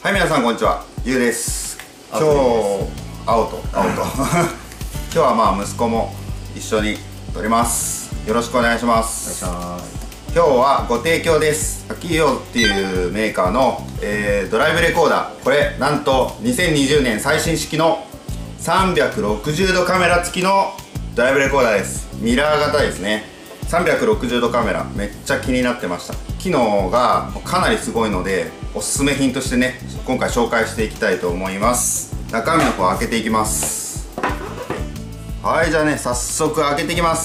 はい、皆さんこんにちは、ゆうです。今日は息子も一緒に撮ります。よろしくお願いします。今日はご提供です。アキヨっていうメーカーの、ドライブレコーダー。これなんと2020年最新式の360度カメラ付きのドライブレコーダーです。ミラー型ですね。360度カメラ、めっちゃ気になってました。機能がかなりすごいので、おすすめ品としてね、今回紹介していきたいと思います。中身の方開けていきます。はい、じゃあね、早速開けていきます。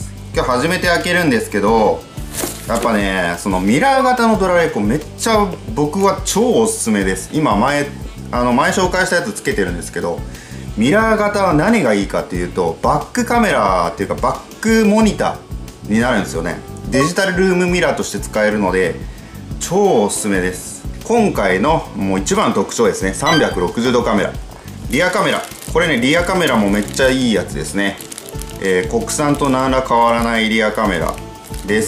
今日初めて開けるんですけど、やっぱね、そのミラー型のドラレコめっちゃ僕は超おすすめです。今前紹介したやつつけてるんですけど、ミラー型は何がいいかっていうと、バックカメラっていうかバックモニターになるんですよね。デジタルルームミラーとして使えるので超おすすめです。今回のもう一番の特徴ですね、360度カメラ。リアカメラ、これね、リアカメラもめっちゃいいやつですね。国産と何ら変わらないリアカメラです。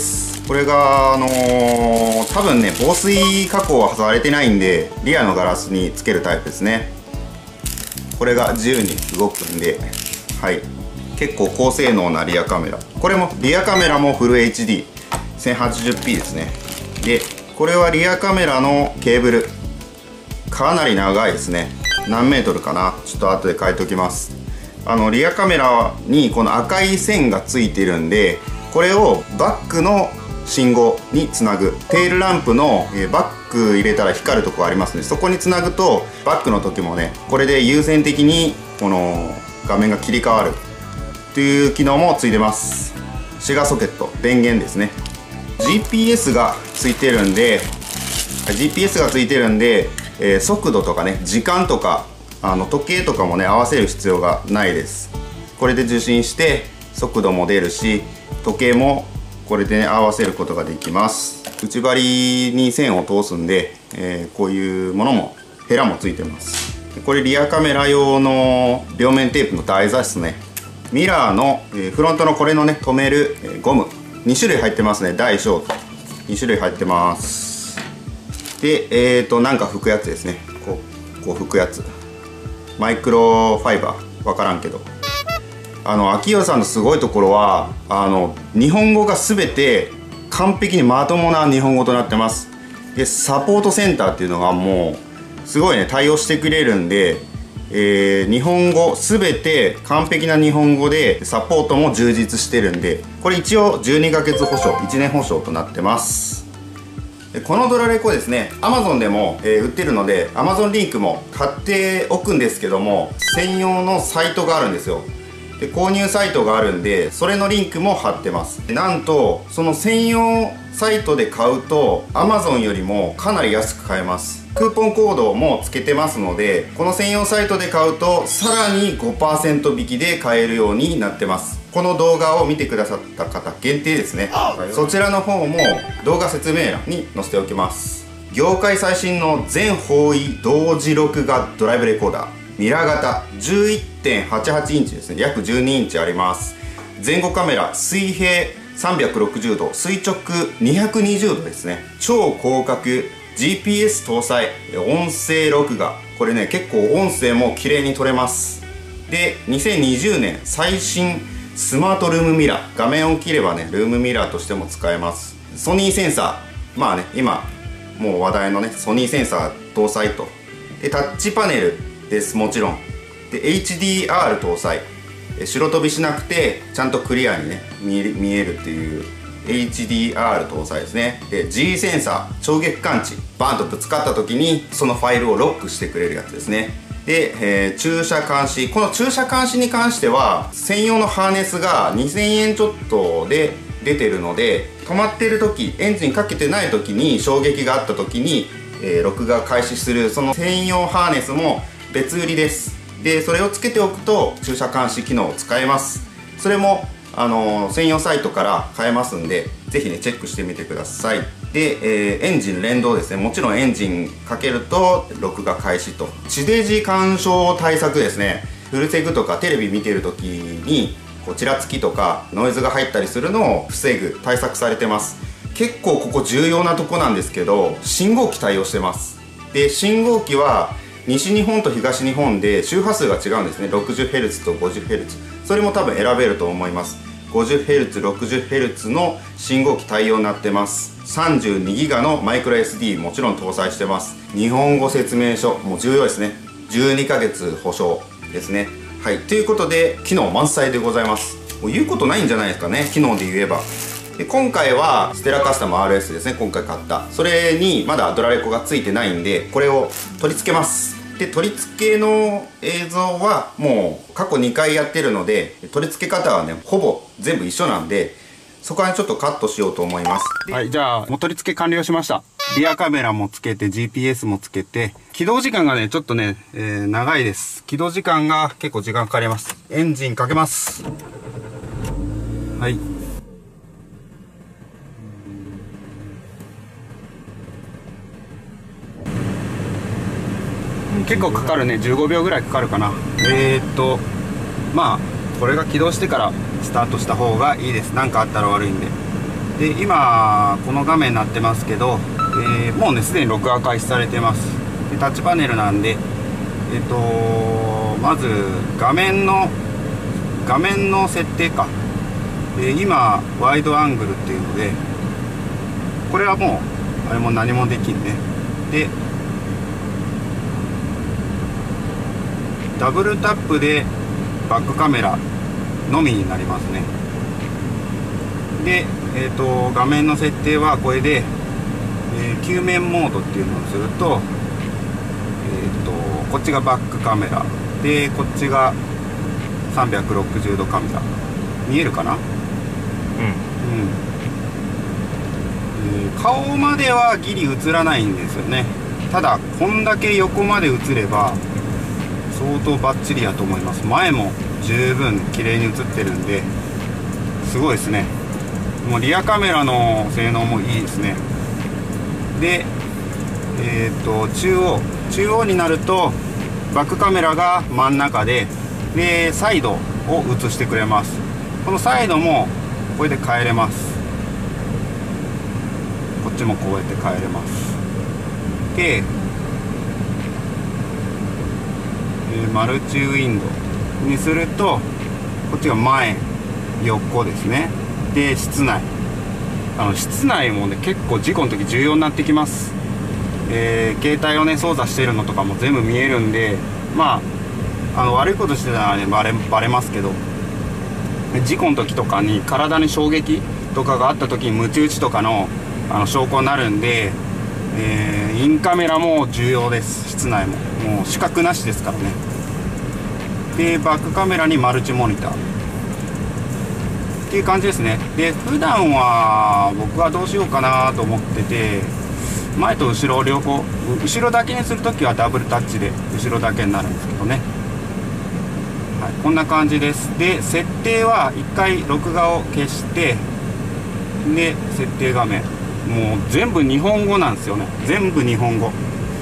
これが多分ね、防水加工はされてないんで、リアのガラスにつけるタイプですね。これが自由に動くんで、はい、結構高性能なリアカメラ。これもリアカメラもフル HD1080p ですね。でこれはリアカメラのケーブルかなり長いですね。何メートルかな、ちょっと後で書いておきます。リアカメラにこの赤い線がついてるんで、これをバックの信号につなぐ。テールランプのバック入れたら光るとこありますね。そこにつなぐとバックの時もね、これで優先的にこの画面が切り替わるという機能もついてます。シガーソケット、電源ですね。 GPS がついてるんで、速度とかね、時間とか時計とかもね、合わせる必要がないです。これで受信して速度も出るし、時計もこれで、ね、合わせることができます。内張りに線を通すんで、こういうものもヘラもついてます。これリアカメラ用の両面テープの台座ですね。ミラーのフロントのこれのね、止めるゴム2種類入ってますね。大小と2種類入ってます。でなんか拭くやつですね。こう拭くやつ、マイクロファイバー分からんけど、アキヨさんのすごいところは日本語が全て完璧にまともな日本語となってます。でサポートセンターっていうのがもうすごいね、対応してくれるんで、日本語全て完璧な日本語でサポートも充実してるんで、これ一応12ヶ月保証1年保証となってます。このドラレコですね、 Amazon でも、売ってるので Amazon リンクも貼っておくんですけども、専用のサイトがあるんですよ。で購入サイトがあるんで、それのリンクも貼ってます。なんとその専用サイトで買うと Amazon よりもかなり安く買えます。クーポンコードもつけてますので、この専用サイトで買うとさらに 5% 引きで買えるようになってます。この動画を見てくださった方限定ですね。そちらの方も動画説明欄に載せておきます。業界最新の全方位同時録画ドライブレコーダー、ミラー型 11.88 インチですね。約12インチあります。前後カメラ水平360度、垂直220度ですね。超広角 GPS 搭載、音声録画。これね、結構音声も綺麗に撮れます。で2020年最新スマートルームミラー、画面を切ればね、ルームミラーとしても使えます。ソニーセンサー、まあね、今もう話題のね、ソニーセンサー搭載と。でタッチパネルです、もちろん。で HDR 搭載、白飛びしなくてちゃんとクリアにね見えるっていう HDR 搭載ですね。で G センサー、衝撃感知、バーンとぶつかった時にそのファイルをロックしてくれるやつですね。で、駐車監視、この駐車監視に関しては専用のハーネスが2000円ちょっとで出てるので、止まってる時、エンジンかけてない時に衝撃があった時に、録画開始するその専用ハーネスも別売りです。でそれをつけておくと駐車監視機能を使えます。それも専用サイトから買えますんで、ぜひねチェックしてみてください。で、エンジン連動ですね。もちろんエンジンかけると録画開始と。地デジ干渉対策ですね。フルセグとかテレビ見てる時にこうちらつきとかノイズが入ったりするのを防ぐ対策されてます。結構ここ重要なとこなんですけど、信号機対応してます。 で信号機は西日本と東日本で周波数が違うんですね。 60Hz と 50Hz、 それも多分選べると思います。 50Hz、60Hz の信号機対応になってます。 32GB のマイクロ SD もちろん搭載してます。日本語説明書も重要ですね。12ヶ月保証ですね。はい、ということで機能満載でございます。もう言うことないんじゃないですかね、機能で言えば。で今回はステラカスタム RS ですね。今回買った、それにまだドラレコがついてないんで、これを取り付けます。で取り付けの映像はもう過去2回やってるので、取り付け方はねほぼ全部一緒なんで、そこはちょっとカットしようと思います。はい、じゃあもう取り付け完了しました。リアカメラもつけて GPS もつけて、起動時間がねちょっとね、長いです。起動時間が結構時間かかります。エンジンかけます。はい、結構かかるね。15秒ぐらいかかるかな。まあこれが起動してからスタートした方がいいです。何かあったら悪いんで。で今この画面になってますけど、もうねすでに録画開始されてます。でタッチパネルなんで、まず画面の設定か。今ワイドアングルっていうので、これはもうあれも何もできんね。でダブルタップでバックカメラのみになりますね。で、画面の設定はこれで、球面モードっていうのをすると、こっちがバックカメラで、こっちが360度カメラ。見えるかな？顔まではギリ映らないんですよね。ただこんだけ横まで映れば相当バッチリやと思います。前も十分綺麗に映ってるんで、すごいですね。もうリアカメラの性能もいいですね。で中央になるとバックカメラが真ん中で、サイドを映してくれます。このサイドもこれで変えれます。こっちもこうやって変えれます。でマルチウィンドウにすると、こっちが前横ですね。で室内室内もね結構事故の時重要になってきます。携帯をね操作してるのとかも全部見えるんで、まあ悪いことしてたらねバレますけど、事故の時とかに体に衝撃とかがあった時にムチ打ちとかの証拠になるんで、インカメラも重要です。室内もう死角なしですからね。でバックカメラにマルチモニターっていう感じですね。で普段は僕はどうしようかなと思ってて、前と後ろ両方、後ろだけにするときはダブルタッチで後ろだけになるんですけどね。はい、こんな感じです。で設定は1回録画を消して、で設定画面もう全部日本語なんですよね。全部日本語。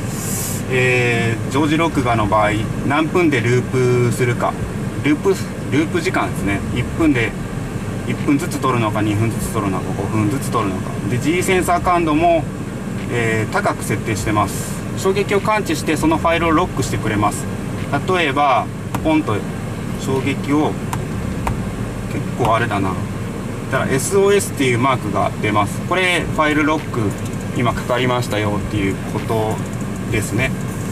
常時録画の場合何分でループするか、ループ時間ですね。1分で1分ずつ撮るのか、2分ずつ撮るのか、5分ずつ撮るのかで、 G センサー感度も、高く設定してます。衝撃を感知してそのファイルをロックしてくれます。例えばポンと衝撃を、結構あれだな、だから SOS っていうマークが出ます。これファイルロック今かかりましたよっていうことですね。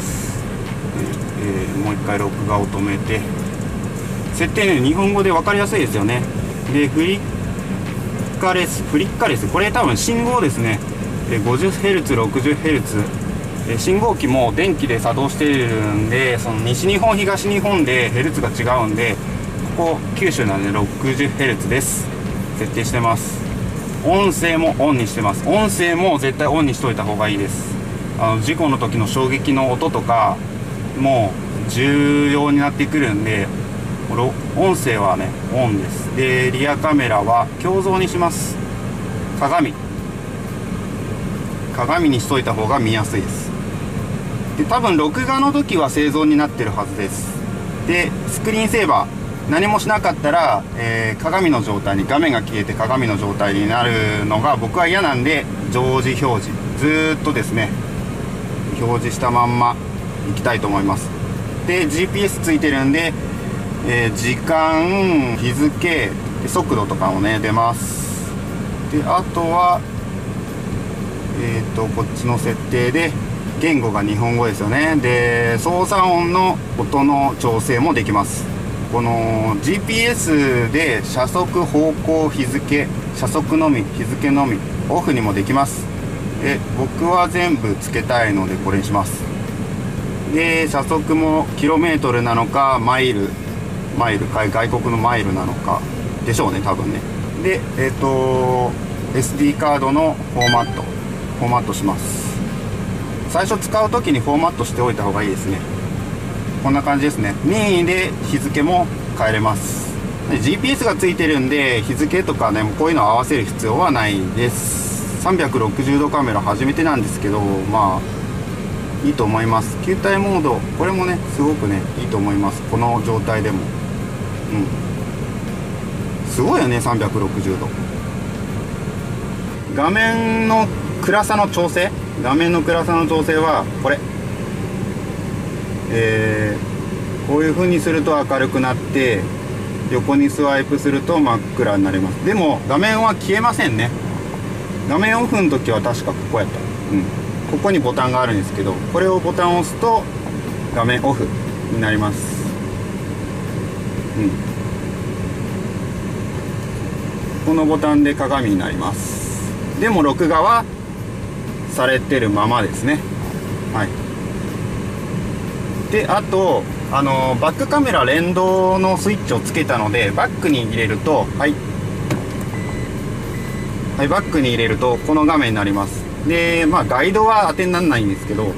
もう一回録画を止めて、設定ね日本語で分かりやすいですよね。でフリッカレス、これ多分信号ですね。50Hz、60Hz、信号機も電気で作動しているんで、その西日本東日本でヘルツが違うんで、ここ九州なんで 60Hz です。設定してます。音声もオンにしてます。音声も絶対オンにしといた方がいいです。事故の時の衝撃の音とかも重要になってくるんで、音声はねオンです。でリアカメラは鏡像にします。鏡にしといた方が見やすいです。で多分録画の時は正像になってるはずです。でスクリーンセーバー何もしなかったら、鏡の状態に、画面が消えて鏡の状態になるのが僕は嫌なんで、常時表示ずーっとですね、 表示したまんま行きたいと思います。で GPS ついてるんで、時間、日付、速度とかもね出ます。であとはこっちの設定で言語が日本語ですよね。で操作音の音の調整もできます。この GPS で車速、方向、日付、車速のみ、日付のみ、オフにもできます。で僕は全部つけたいのでこれにします。で車速もキロメートルなのかマイル外国のマイルなのかでしょうね、多分ね。でSD カードのフォーマットします。最初使う時にフォーマットしておいた方がいいですね。こんな感じですね。任意で日付も変えれます。GPS がついてるんで日付とかね、こういうのを合わせる必要はないです。360度カメラ初めてなんですけど、まあいいと思います。球体モード、これもねすごくねいいと思います。この状態でもすごいよね、360度。画面の暗さの調整はこれ、こういう風にすると明るくなって、横にスワイプすると真っ暗になります。でも画面は消えませんね。画面オフの時は確かここやった、ここにボタンがあるんですけど、これをボタンを押すと画面オフになります。このボタンで鏡になります。でも録画はされてるままですね。であとバックカメラ連動のスイッチをつけたので、バックに入れるとバックに入れるとこの画面になります。でガイドは当てにならないんですけど、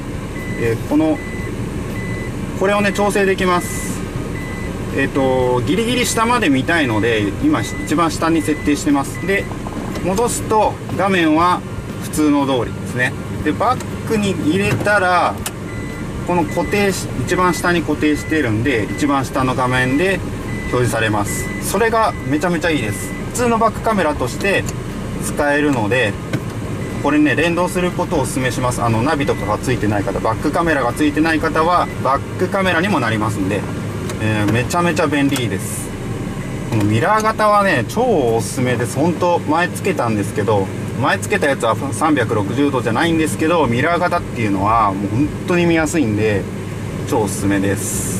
これをね調整できます。ギリギリ下まで見たいので今一番下に設定してます。で戻すと画面は普通の通りですね。でバックに入れたらこの一番下に固定してるんで、一番下の画面で表示されます。それがめちゃめちゃいいです。普通のバックカメラとして使えるので、これね連動することをお勧めします。ナビとかがついてない方、バックカメラがついてない方はバックカメラにもなりますんで、めちゃめちゃ便利です。このミラー型はね超おすすめです。本当前つけたんですけど、前つけたやつは360度じゃないんですけど、ミラー型っていうのはもう本当に見やすいんで超おすすめです。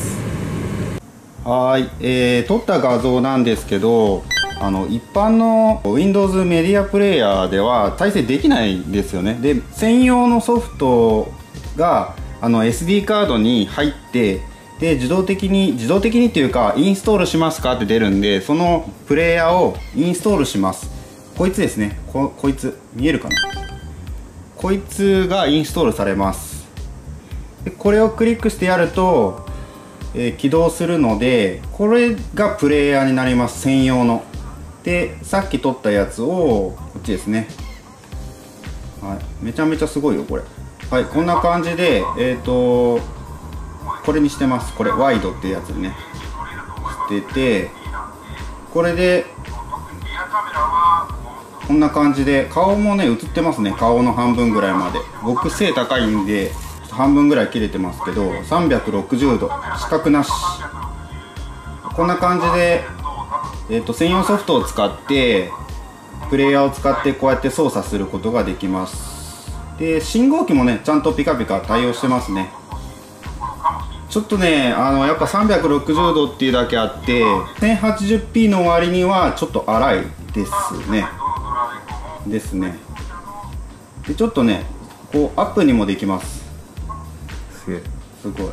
はい、撮った画像なんですけど、一般の Windows メディアプレイヤーでは再生できないですよね。で専用のソフトがSD カードに入って、で自動的にっていうかインストールしますかって出るんで、そのプレイヤーをインストールします。こいつですね。こいつ見えるかな。こいつがインストールされます。でこれをクリックしてやると、起動するので、これがプレイヤーになります。専用の。でさっき撮ったやつをこっちですね。めちゃめちゃすごいよこれ。こんな感じでこれにしてます。これワイドってやつにねしてて、これでこんな感じで顔もね映ってますね。顔の半分ぐらいまで。僕背高いんで半分ぐらい切れてますけど、360度死角なし。こんな感じで、専用ソフトを使ってプレイヤーを使ってこうやって操作することができます。で信号機もねちゃんとピカピカ対応してますね。ちょっとねやっぱ360度っていうだけあって 1080p の割にはちょっと荒いですね。でちょっとねこうアップにもできます。すごい。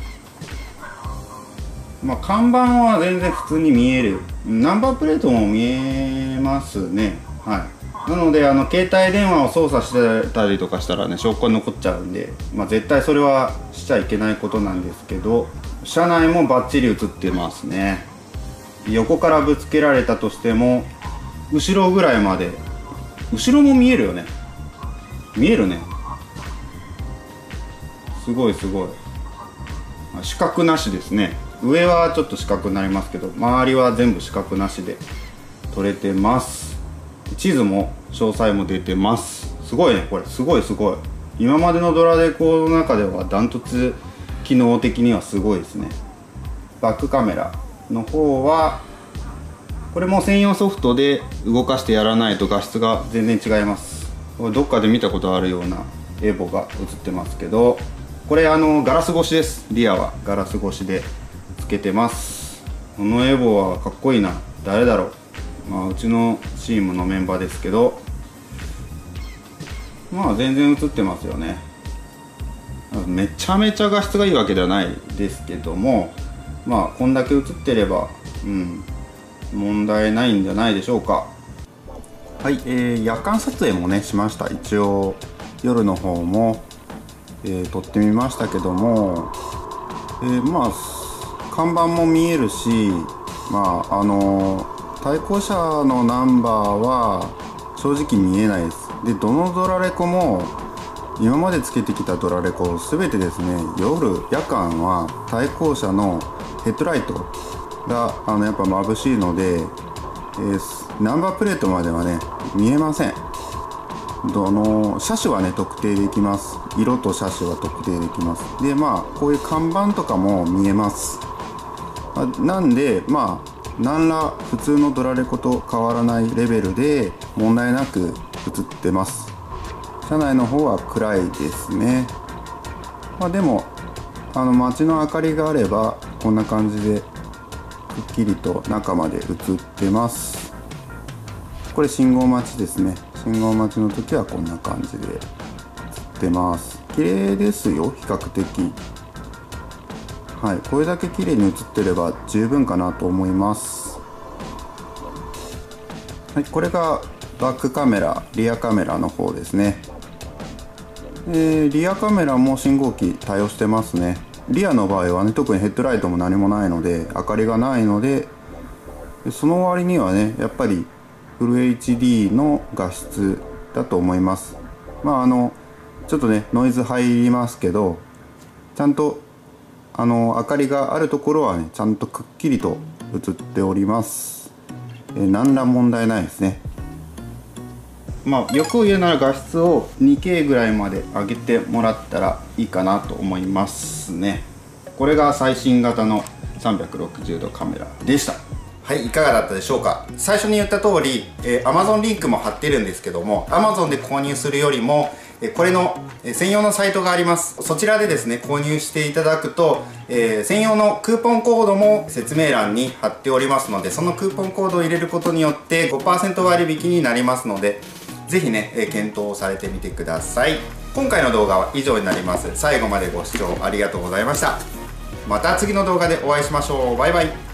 看板は全然普通に見える。ナンバープレートも見えますね。なので携帯電話を操作してたりとかしたらね証拠に残っちゃうんで、絶対それはしちゃいけないことなんですけど、車内もバッチリ映ってますね。横からぶつけられたとしても後ろぐらいまで、後ろも見えるよね。見えるね。すごいすごい。死角なしですね。上はちょっと死角になりますけど、周りは全部死角なしで撮れてます。地図も詳細も出てます。すごいねこれ。すごいすごい。 今までのドラレコの中ではダントツ機能的にはすごいですね。バックカメラの方はこれも専用ソフトで動かしてやらないと画質が全然違います。どっかで見たことあるようなエボが映ってますけど、これガラス越しです。リアはガラス越しでつけてます。このエボはかっこいいな。誰だろう。うちのチームのメンバーですけど、全然映ってますよね。めちゃめちゃ画質がいいわけではないですけども、こんだけ映ってれば問題ないんじゃないでしょうか。はい、夜間撮影もねしました。一応夜の方も、撮ってみましたけども、看板も見えるし、対向車のナンバーは正直見えないです。で、どのドラレコも今までつけてきたドラレコ全てですね、夜間は対向車のヘッドライトがやっぱ眩しいので、ナンバープレートまではね見えません。車種はね特定できます。色と車種は特定できます。でこういう看板とかも見えます。なんで何ら普通のドラレコと変わらないレベルで問題なく映ってます。車内の方は暗いですね。でも街の明かりがあればこんな感じでくっきりと中まで映ってます。これ信号待ちですね。信号待ちの時はこんな感じで映ってます。綺麗ですよ、比較的。はい、これだけ綺麗に映ってれば十分かなと思います。はい、これがバックカメラ、リアカメラの方ですね。リアカメラも信号機対応してますね。リアの場合はね、特にヘッドライトも何もないので、明かりがないので、その割にはね、やっぱりフル HD の画質だと思います。ちょっとねノイズ入りますけど、ちゃんと明かりがあるところはねちゃんとくっきりと映っております。何ら問題ないですね。欲を言うなら画質を 2K ぐらいまで上げてもらったらいいかなと思いますね。これが最新型の360度カメラでした。はい、いかがだったでしょうか。最初に言った通り、Amazon リンクも貼ってるんですけども、 Amazon で購入するよりもこれの専用のサイトがあります。そちらでですね購入していただくと、専用のクーポンコードも説明欄に貼っておりますので、そのクーポンコードを入れることによって 5% 割引になりますので、ぜひね検討されてみてください。今回の動画は以上になります。最後までご視聴ありがとうございました。また次の動画でお会いしましょう。バイバイ。